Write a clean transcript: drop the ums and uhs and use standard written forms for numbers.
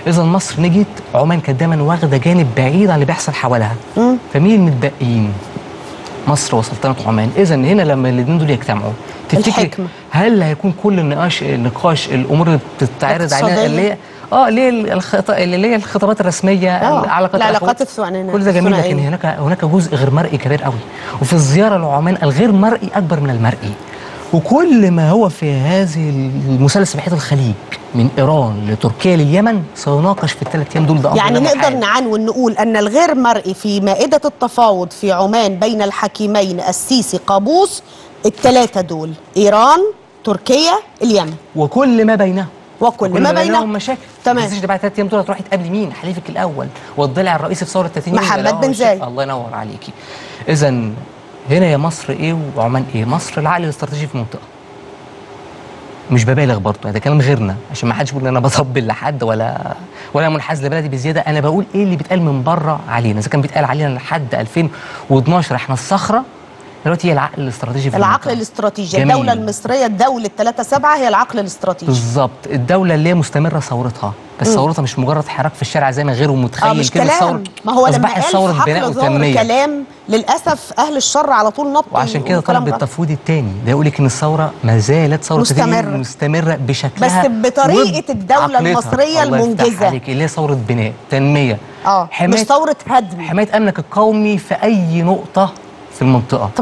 اذا مصر نجت، عمان كانت دايما واخده جانب بعيد عن اللي بيحصل حواليها. فمين المتبقيين؟ مصر وسلطنه عمان. اذا هنا لما الاثنين دول يجتمعوا تفتكري هل هيكون كل النقاش الامور اللي بتتعرض علينا اللي هي الخطابات الرسميه، العلاقات الثنائيه، كل ده جميل، لكن هناك جزء غير مرئي كبير قوي. وفي الزياره لعمان الغير مرئي اكبر من المرئي. وكل ما هو في هذه المثلث بحيث الخليج من ايران لتركيا لليمن سيناقش في الثلاث ايام دول. ده يعني نقدر نعنون نقول ان الغير مرئي في مائده التفاوض في عمان بين الحكيمين السيسي قابوس الثلاثه دول: ايران، تركيا، اليمن، وكل ما بينهم ما بينهم مشاكل. تمام. ما تنسيش ده بعد 3 ايام دول هتروحي تقابلي مين؟ حليفك الاول والضلع الرئيسي في ثوره 30 يوم، محمد بن زايد. الله ينور عليكي. اذا هنا يا مصر ايه وعمان ايه؟ مصر العقل الاستراتيجي في المنطقه. مش ببالغ برضه، ده كلام غيرنا عشان ما حدش يقول ان انا بطبل لحد ولا منحاز لبلدي بزياده. انا بقول ايه اللي بيتقال من بره علينا. اذا كان بيتقال علينا لحد 2012 احنا الصخره، دلوقتي هي العقل الاستراتيجي في العقل الاستراتيجي. الدوله المصريه الدوله 3/7 هي العقل الاستراتيجي بالظبط. الدوله اللي هي مستمره ثورتها، بس ثورتها مش مجرد حراك في الشارع زي ما غيره متخيل كده. الثوره ما هو لما قال في حقل ظهر كلام للاسف اهل الشر على طول نطوا، وعشان كده طلب التفويض الثاني ده يقول لك ان الثوره ما زالت ثوره مستمره بشكلها بس بطريقه الدوله المصريه المنجزه اللي هي ثوره بناء تنميه، مش ثوره هدم، حمايه امنك القومي في اي نقطه في المنطقه.